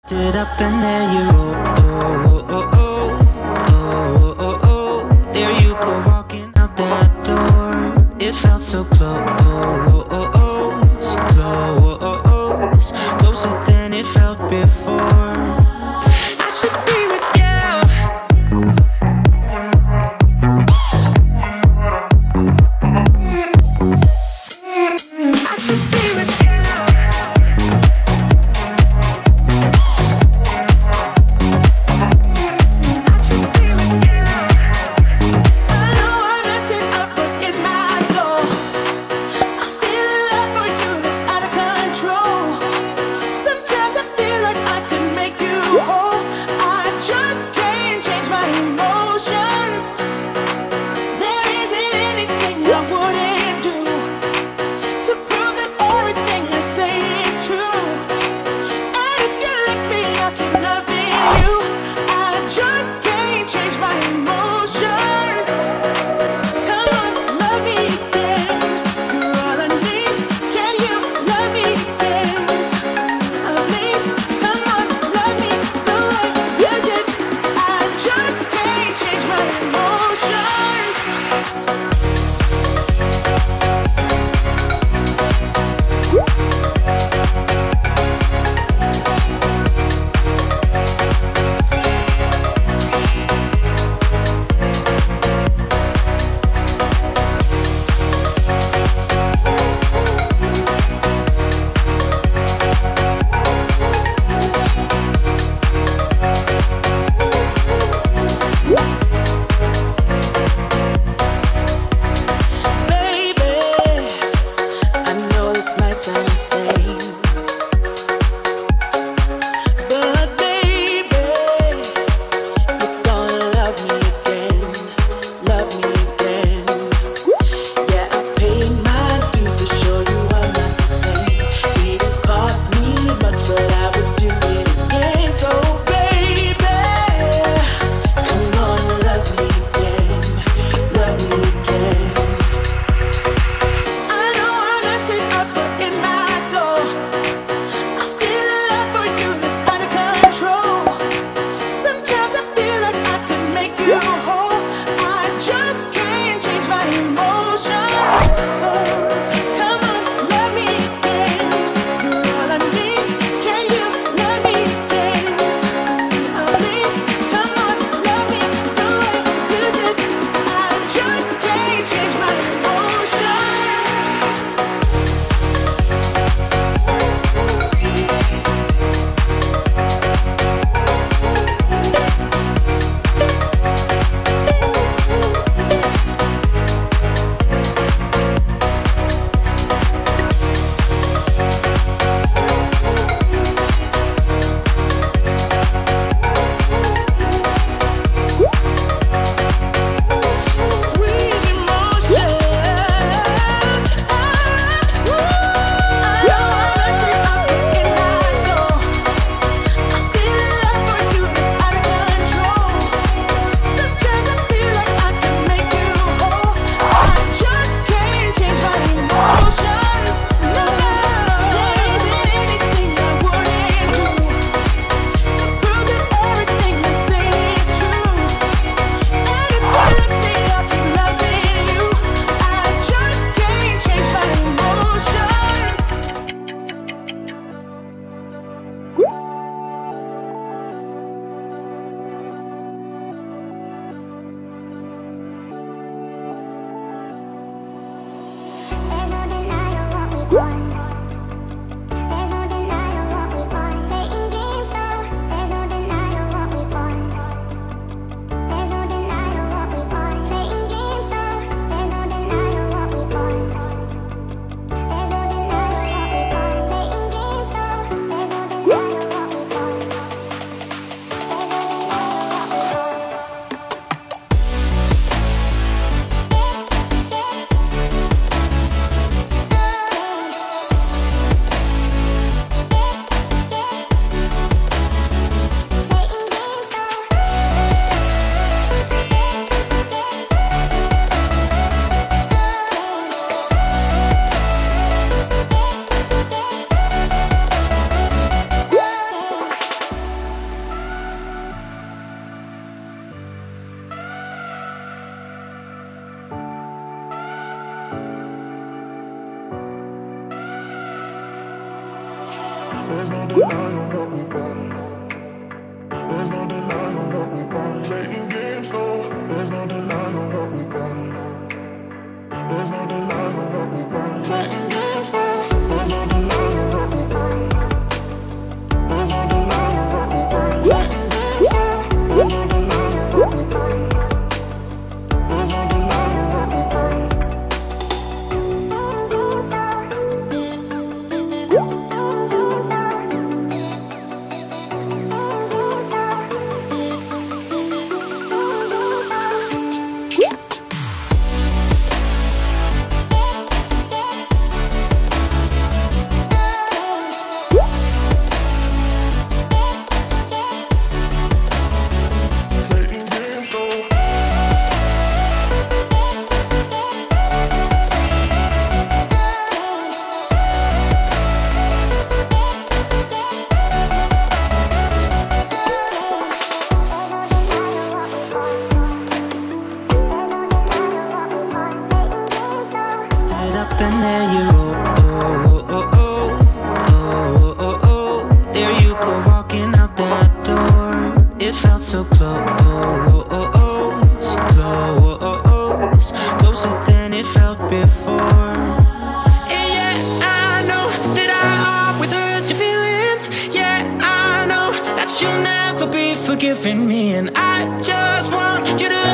Stood up and there you there you go walking out that door. It felt so close, closer than it felt before. I should be with you. Sometimes I feel like I could make There's no denying what we want. There's no denying what we want. Playing games, no. There's no denying what we want. There's no denying what we want. Playing games, no. There's no denying what we want. There's no denying what we want. Playing games, no. There's no denying what we want. There's no denying what we want. And there you there you go, walking out that door. It felt so close, closer than it felt before. And yeah, I know that I always hurt your feelings. Yeah, I know that you'll never be forgiving me, and I just want you to